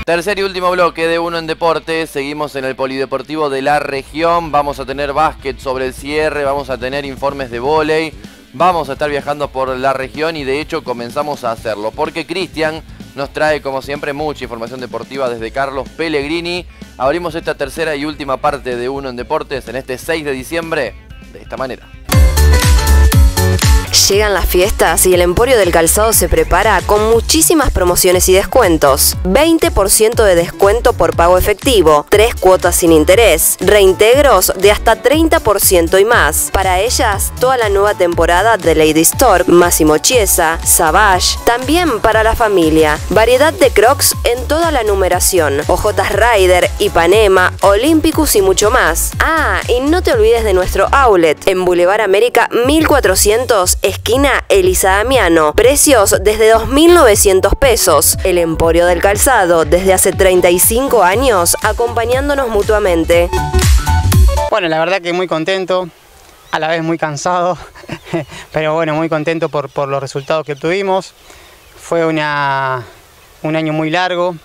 Tercer y último bloque de Uno en Deportes. Seguimos en el Polideportivo de la región. Vamos a tener básquet sobre el cierre, vamos a tener informes de vóley. Vamos a estar viajando por la región y de hecho comenzamos a hacerlo. Porque Cristian nos trae como siempre mucha información deportiva desde Carlos Pellegrini. Abrimos esta tercera y última parte de Uno en Deportes en este 6 de diciembre de esta manera. Llegan las fiestas y el Emporio del Calzado se prepara con muchísimas promociones y descuentos. 20% de descuento por pago efectivo, 3 cuotas sin interés, reintegros de hasta 30% y más. Para ellas, toda la nueva temporada de Lady Stork, Massimo Chiesa, Savage, también para la familia. Variedad de Crocs en toda la numeración, Ojotas Rider, Ipanema, Olympicus y mucho más. Ah, y no te olvides de nuestro outlet en Boulevard América 1400, esquina Elisa Damiano. Precios desde 2.900 pesos. El Emporio del Calzado desde hace 35 años acompañándonos mutuamente. Bueno, la verdad que muy contento, a la vez muy cansado, pero bueno, muy contento por los resultados que obtuvimos. Fue un año muy largo,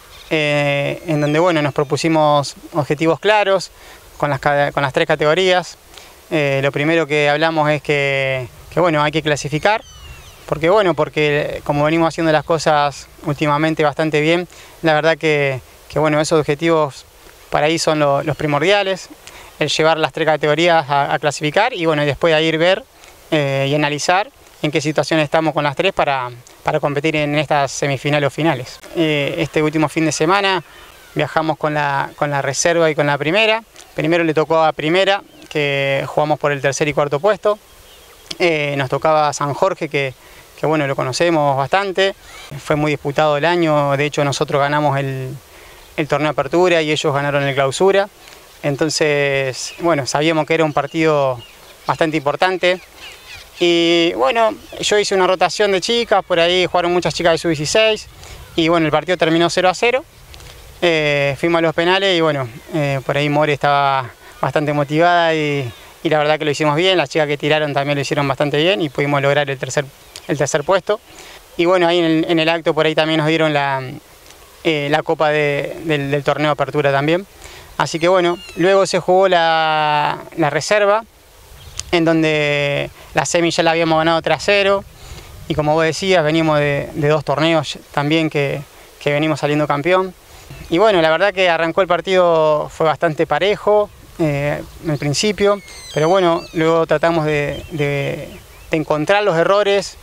en donde bueno, nos propusimos objetivos claros con las 3 categorías. Lo primero que hablamos es que bueno, hay que clasificar, porque como venimos haciendo las cosas últimamente bastante bien, la verdad que bueno, esos objetivos para ahí son los primordiales, el llevar las 3 categorías a clasificar y bueno, y después de ahí ver y analizar en qué situación estamos con las 3 para competir en estas semifinales o finales. Este último fin de semana viajamos con la reserva y con la primera. Primero le tocó a primera, que jugamos por el tercer y cuarto puesto. Nos tocaba San Jorge, que bueno, lo conocemos bastante. Fue muy disputado el año, de hecho nosotros ganamos el torneo de apertura y ellos ganaron el clausura. Entonces, bueno, sabíamos que era un partido bastante importante. Y bueno, yo hice una rotación de chicas, por ahí jugaron muchas chicas de sub-16 y bueno, el partido terminó 0-0. Fuimos a los penales y bueno, por ahí More estaba bastante motivada y la verdad que lo hicimos bien. Las chicas que tiraron también lo hicieron bastante bien y pudimos lograr el tercer puesto. Y bueno, ahí en el acto por ahí también nos dieron la copa del torneo de apertura también. Así que bueno, luego se jugó la reserva, en donde la semi ya la habíamos ganado 3-0 y como vos decías, venimos de 2 torneos también que venimos saliendo campeón. Y bueno, la verdad que arrancó el partido, fue bastante parejo al principio, pero bueno, luego tratamos de encontrar los errores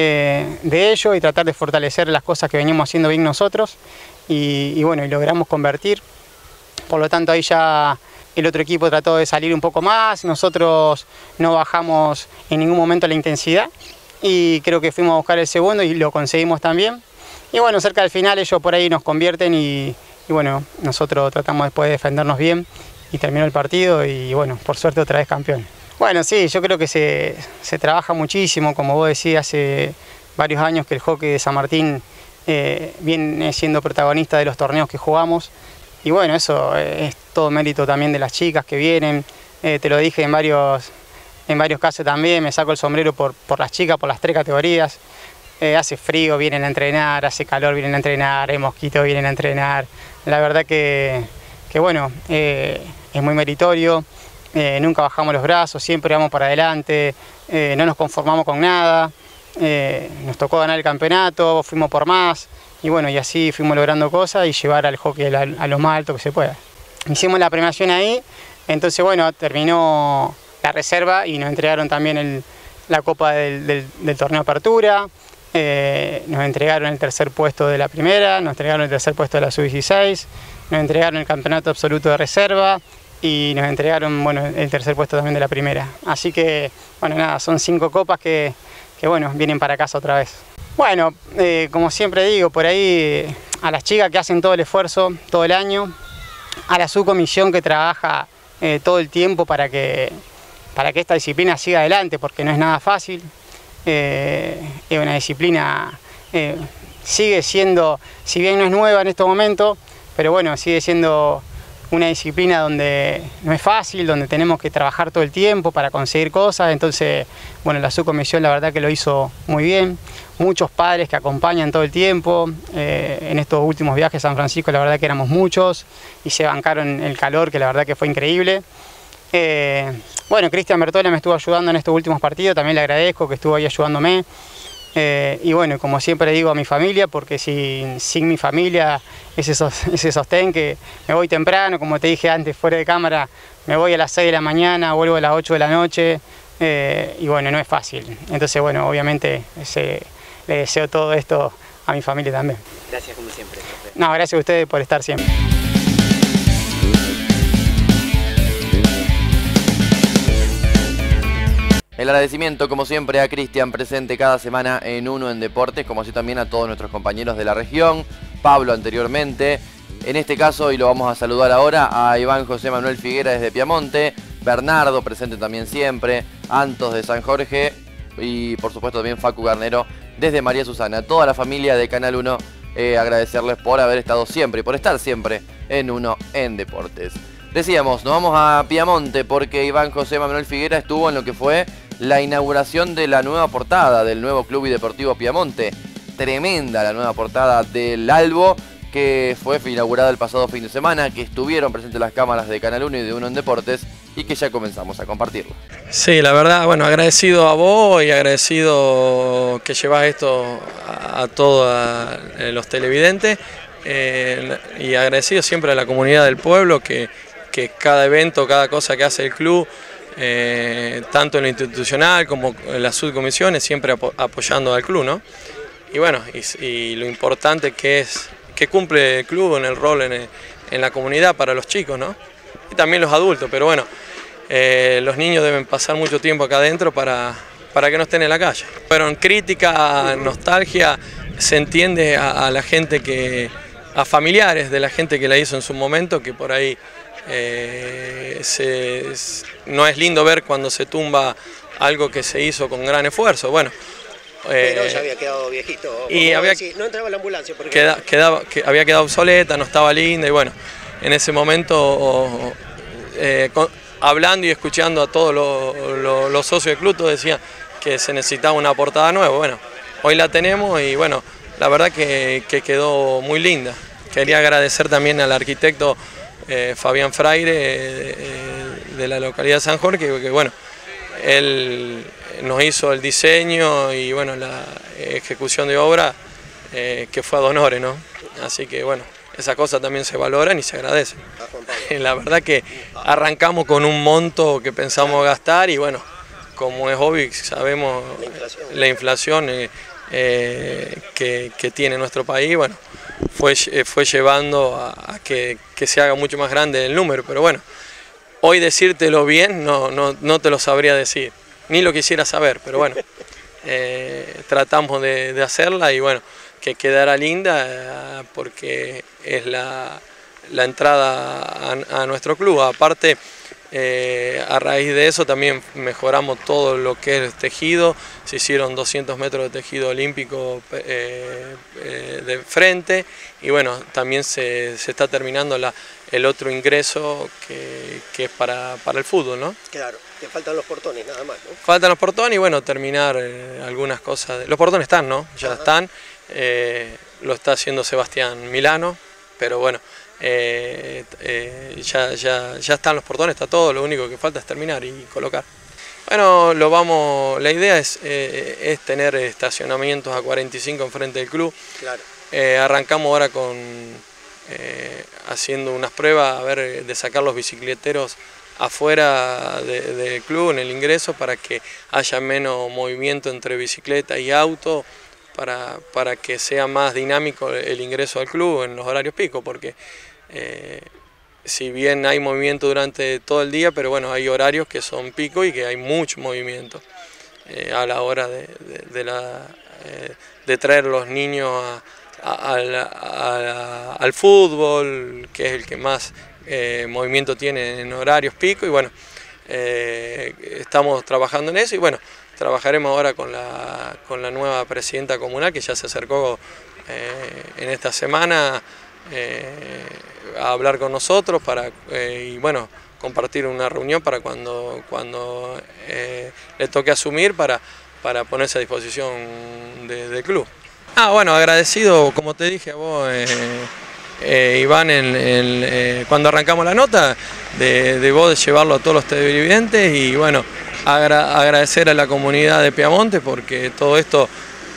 de ellos y tratar de fortalecer las cosas que veníamos haciendo bien nosotros y bueno, y logramos convertir. Por lo tanto ahí ya el otro equipo trató de salir un poco más, nosotros no bajamos en ningún momento la intensidad y creo que fuimos a buscar el segundo y lo conseguimos también. Y bueno, cerca del final ellos por ahí nos convierten y bueno, nosotros tratamos después de defendernos bien y terminó el partido y bueno, por suerte otra vez campeón. Bueno, sí, yo creo que se trabaja muchísimo, como vos decías, hace varios años que el hockey de San Martín viene siendo protagonista de los torneos que jugamos y bueno, eso es todo mérito también de las chicas que vienen, te lo dije en varios casos también, me saco el sombrero por las chicas, por las 3 categorías. Hace frío, vienen a entrenar, hace calor, vienen a entrenar, hay mosquitos, vienen a entrenar. La verdad que bueno, es muy meritorio, nunca bajamos los brazos, siempre vamos para adelante, no nos conformamos con nada. Nos tocó ganar el campeonato, fuimos por más y bueno, y así fuimos logrando cosas y llevar al hockey a lo más alto que se pueda. Hicimos la premiación ahí, entonces bueno, terminó la reserva y nos entregaron también la copa del torneo de apertura. Nos entregaron el tercer puesto de la primera, nos entregaron el tercer puesto de la sub-16, nos entregaron el campeonato absoluto de reserva y nos entregaron bueno, el tercer puesto también de la primera. Así que, bueno, nada, son 5 copas que bueno, vienen para casa otra vez. Bueno, como siempre digo, por ahí a las chicas que hacen todo el esfuerzo, todo el año, a la subcomisión que trabaja todo el tiempo para que esta disciplina siga adelante, porque no es nada fácil. Es una disciplina, sigue siendo, si bien no es nueva en estos momentos, pero bueno, sigue siendo una disciplina donde no es fácil, donde tenemos que trabajar todo el tiempo para conseguir cosas. Entonces, bueno, la subcomisión la verdad que lo hizo muy bien. Muchos padres que acompañan todo el tiempo. En estos últimos viajes a San Francisco la verdad que éramos muchos y se bancaron el calor, que la verdad que fue increíble. Bueno, Cristian Bertola me estuvo ayudando en estos últimos partidos, también le agradezco que estuvo ahí ayudándome. Y bueno, como siempre digo a mi familia, porque sin mi familia, ese sostén que me voy temprano, como te dije antes, fuera de cámara, me voy a las 6 de la mañana, vuelvo a las 8 de la noche, y bueno, no es fácil. Entonces, bueno, obviamente le deseo todo esto a mi familia también. Gracias como siempre, profe. No, gracias a ustedes por estar siempre. El agradecimiento, como siempre, a Cristian, presente cada semana en Uno en Deportes, como así también a todos nuestros compañeros de la región, Pablo anteriormente, en este caso, y lo vamos a saludar ahora, a Iván José Manuel Figuera desde Piamonte, Bernardo, presente también siempre, Antos de San Jorge y por supuesto también Facu Garnero desde María Susana. Toda la familia de Canal 1, agradecerles por haber estado siempre y por estar siempre en Uno en Deportes. Decíamos, nos vamos a Piamonte porque Iván José Manuel Figuera estuvo en lo que fue la inauguración de la nueva portada del nuevo Club y Deportivo Piamonte. Tremenda la nueva portada del Albo, que fue inaugurada el pasado fin de semana, que estuvieron presentes las cámaras de Canal 1 y de Uno en Deportes y que ya comenzamos a compartirlo. Sí, la verdad, bueno, agradecido a vos y agradecido que llevas esto a todos los televidentes y agradecido siempre a la comunidad del pueblo que cada evento, cada cosa que hace el club, tanto en lo institucional como en las subcomisiones, siempre apoyando al club, ¿no? Y bueno, y lo importante que es que cumple el club en el rol en la comunidad para los chicos, ¿no? Y también los adultos, pero bueno, los niños deben pasar mucho tiempo acá adentro para que no estén en la calle. Pero en crítica, nostalgia, se entiende a la gente a familiares de la gente que la hizo en su momento, que por ahí no es lindo ver cuando se tumba algo que se hizo con gran esfuerzo. Bueno, pero ya había quedado viejito. Y no entraba la ambulancia porque había quedado obsoleta, no estaba linda y bueno, en ese momento hablando y escuchando a todos los socios del club, todos decían que se necesitaba una portada nueva. Bueno, hoy la tenemos y bueno, la verdad que quedó muy linda. Quería agradecer también al arquitecto Fabián Fraire de la localidad de San Jorge, que bueno, él nos hizo el diseño y bueno, la ejecución de obra que fue ad honorem, ¿no? Así que bueno, esas cosas también se valoran y se agradecen. La verdad que arrancamos con un monto que pensamos gastar y bueno, como es obvio, sabemos la inflación que tiene nuestro país, bueno, fue llevando a que se haga mucho más grande el número, pero bueno, hoy decírtelo bien no te lo sabría decir, ni lo quisiera saber, pero bueno, tratamos de hacerla y bueno, que quedara linda porque es la entrada a nuestro club. Aparte, a raíz de eso también mejoramos todo lo que es el tejido, se hicieron 200 metros de tejido olímpico de frente y bueno, también se está terminando el otro ingreso que es para el fútbol, ¿no? Claro, te faltan los portones nada más, ¿no? Faltan los portones y bueno, terminar algunas cosas. Los portones están, ¿no? Ya están, lo está haciendo Sebastián Milano, pero bueno, ya están los portones, está todo, lo único que falta es terminar y colocar. Bueno, la idea es tener estacionamientos a 45 enfrente del club. Claro. Arrancamos ahora haciendo unas pruebas de sacar los bicicleteros afuera del club en el ingreso para que haya menos movimiento entre bicicleta y auto, para que sea más dinámico el ingreso al club en los horarios pico, porque si bien hay movimiento durante todo el día, pero bueno, hay horarios que son pico y que hay mucho movimiento a la hora de traer los niños al fútbol, que es el que más movimiento tiene en horarios pico y bueno, estamos trabajando en eso y bueno, trabajaremos ahora con la nueva presidenta comunal que ya se acercó en esta semana a hablar con nosotros y bueno, compartir una reunión para cuando le toque asumir para ponerse a disposición del club. Bueno, agradecido, como te dije a vos, Iván, cuando arrancamos la nota, de vos de llevarlo a todos los televidentes y bueno, agradecer a la comunidad de Piamonte porque todo esto,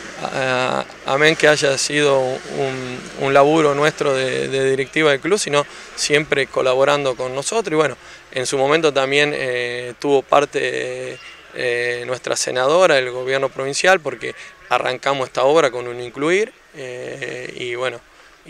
amén que haya sido un laburo nuestro de directiva del club, sino siempre colaborando con nosotros y bueno, en su momento también tuvo parte nuestra senadora, el gobierno provincial, porque arrancamos esta obra con un incluir y bueno,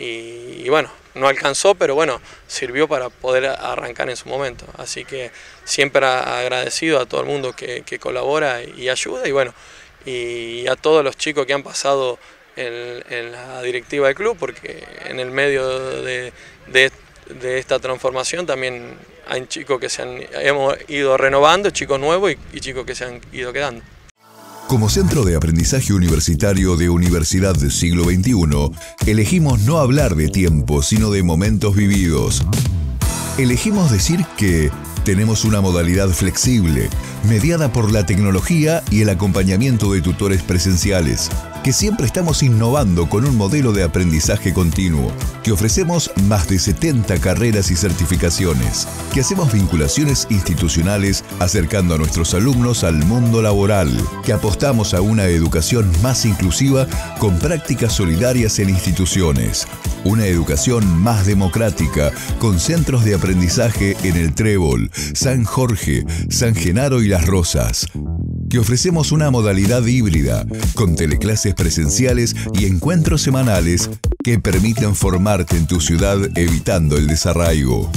no alcanzó, pero bueno, sirvió para poder arrancar en su momento. Así que siempre agradecido a todo el mundo que colabora y ayuda y bueno, y a todos los chicos que han pasado en la directiva del club, porque en el medio de esta transformación también hay chicos que hemos ido renovando, chicos nuevos y chicos que se han ido quedando. Como Centro de Aprendizaje Universitario de Universidad del Siglo XXI, elegimos no hablar de tiempo, sino de momentos vividos. Elegimos decir que tenemos una modalidad flexible, mediada por la tecnología y el acompañamiento de tutores presenciales, que siempre estamos innovando con un modelo de aprendizaje continuo, que ofrecemos más de 70 carreras y certificaciones, que hacemos vinculaciones institucionales acercando a nuestros alumnos al mundo laboral, que apostamos a una educación más inclusiva con prácticas solidarias en instituciones, una educación más democrática con centros de aprendizaje en El Trébol, San Jorge, San Genaro y Las Rosas, que ofrecemos una modalidad híbrida con teleclases presenciales y encuentros semanales que permiten formarte en tu ciudad evitando el desarraigo.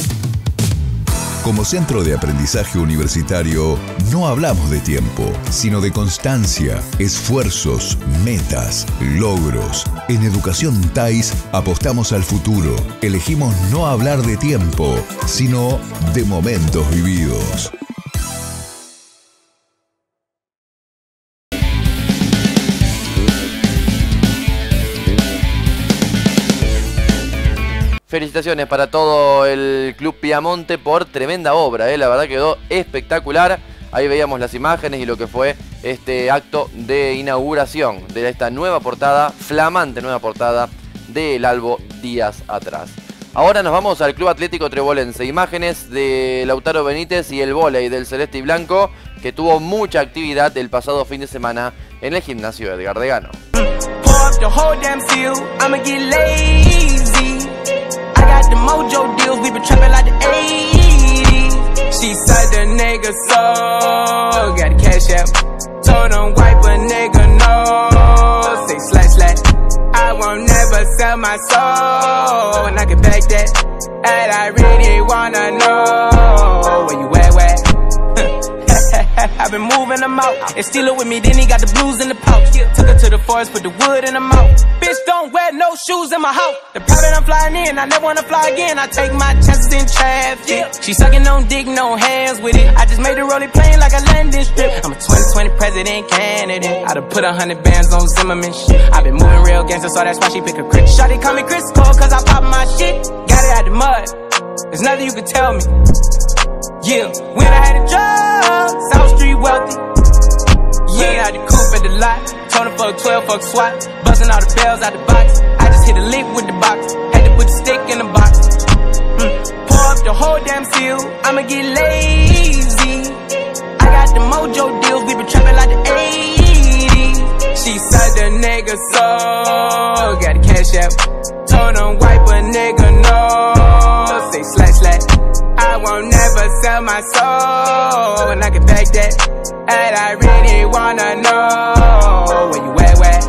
Como Centro de Aprendizaje Universitario, no hablamos de tiempo, sino de constancia, esfuerzos, metas, logros. En Educación TAIS apostamos al futuro. Elegimos no hablar de tiempo, sino de momentos vividos. Felicitaciones para todo el Club Piamonte por tremenda obra, la verdad quedó espectacular. Ahí veíamos las imágenes y lo que fue este acto de inauguración de esta nueva portada, flamante nueva portada del Albo días atrás. Ahora nos vamos al Club Atlético Trebolense. Imágenes de Lautaro Benítez y el vóley del Celeste y Blanco, que tuvo mucha actividad el pasado fin de semana en el gimnasio Edgar Degano. The mojo deals, we been trapping like the 80s. She said the nigga so got the cash out. Told him wipe a nigga no. Say slash. I won't never sell my soul, and I can back that. And I really wanna know where you at, where? I've been moving them out. And steal it with me, then he got the blues in the pouch. Took her to the forest, put the wood in her mouth. Bitch, don't wear no shoes in my house. The private I'm flying in, I never wanna fly again. I take my chances in traffic. She sucking on dick, no hands with it. I just made the rolling plane like a landing strip. I'm a 2020 president candidate. I done put 100 bands on Zimmerman shit. I been moving real gangster, so that's why she pick a crit. Shawty call me Chris Cole, cause I pop my shit. Got it out the mud, there's nothing you can tell me. Yeah, when I had a job, South Street wealthy. Yeah, I had the coupe at the lot. Told him fuck 12, fuck SWAT. Busting all the bells out the box. I just hit a lick with the box. Had to put the stick in the box. Pour up the whole damn seal. I'ma get lazy. I got the mojo deals. We been trapping like the 80s. She said the nigga so got the cash out. Told him wipe a nigga no. Say slash. I won't never sell my soul, and I can back that. And I really wanna know where you at, where?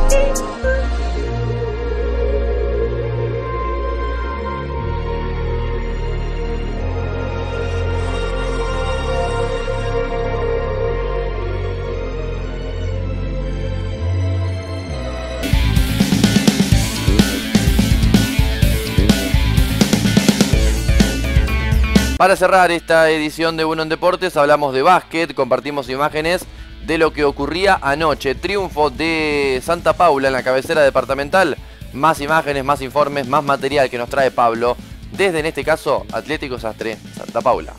Para cerrar esta edición de Uno en Deportes hablamos de básquet, compartimos imágenes de lo que ocurría anoche. Triunfo de Santa Paula en la cabecera departamental más imágenes, más informes, más material que nos trae Pablo desde, en este caso, Atlético Sastre Santa Paula.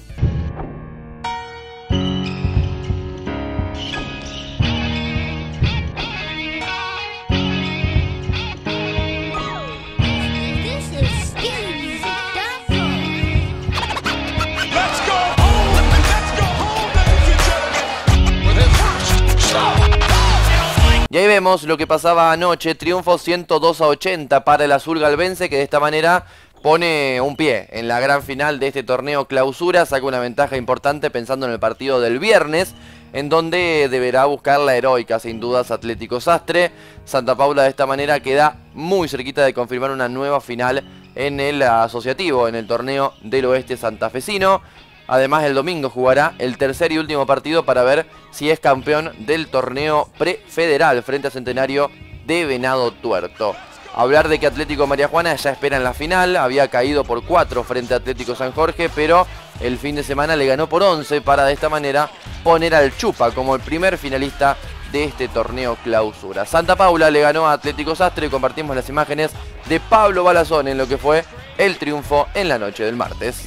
Y ahí vemos lo que pasaba anoche, triunfo 102-80 para el azul galvense, que de esta manera pone un pie en la gran final de este torneo clausura, saca una ventaja importante pensando en el partido del viernes, en donde deberá buscar la heroica, sin dudas, Atlético Sastre. Santa Paula de esta manera queda muy cerquita de confirmar una nueva final en el asociativo, en el torneo del oeste santafesino. Además, el domingo jugará el tercer y último partido para ver si es campeón del torneo prefederal frente a Centenario de Venado Tuerto. Hablar de que Atlético María Juana ya espera en la final, había caído por 4 frente a Atlético San Jorge, pero el fin de semana le ganó por 11 para de esta manera poner al Chupa como el primer finalista de este torneo clausura. Santa Paula le ganó a Atlético Sastre y compartimos las imágenes de Pablo Balazón en lo que fue el triunfo en la noche del martes.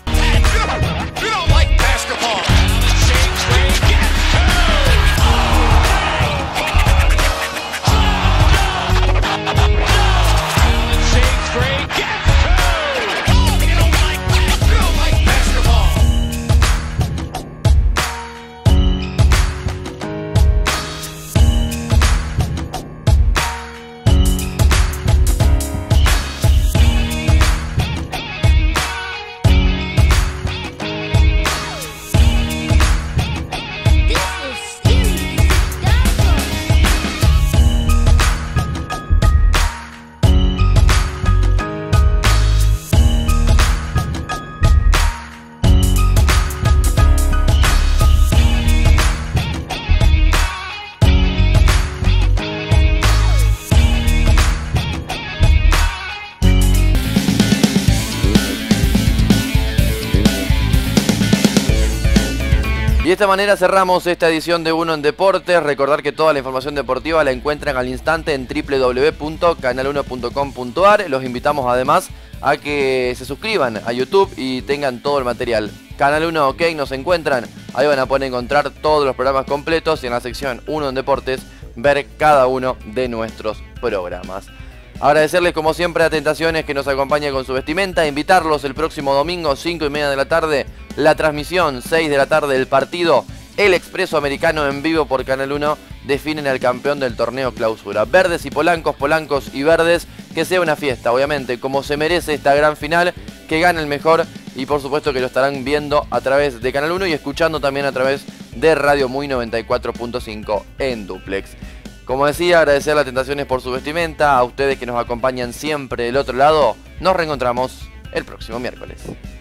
Y de esta manera cerramos esta edición de Uno en Deportes. Recordar que toda la información deportiva la encuentran al instante en www.canal1.com.ar. Los invitamos además a que se suscriban a YouTube y tengan todo el material. Canal 1 OK nos encuentran. Ahí van a poder encontrar todos los programas completos y en la sección Uno en Deportes ver cada uno de nuestros programas. Agradecerles como siempre a Tentaciones que nos acompaña con su vestimenta. Invitarlos el próximo domingo 5:30 de la tarde. La transmisión 6 de la tarde del partido. El Expreso Americano en vivo por Canal 1 definen al campeón del torneo clausura. Verdes y polancos, polancos y verdes. Que sea una fiesta, obviamente, como se merece esta gran final. Que gane el mejor y por supuesto que lo estarán viendo a través de Canal 1 y escuchando también a través de Radio Muy 94.5 en duplex. Como decía, agradecer a Tentaciones por su vestimenta, a ustedes que nos acompañan siempre del otro lado. Nos reencontramos el próximo miércoles.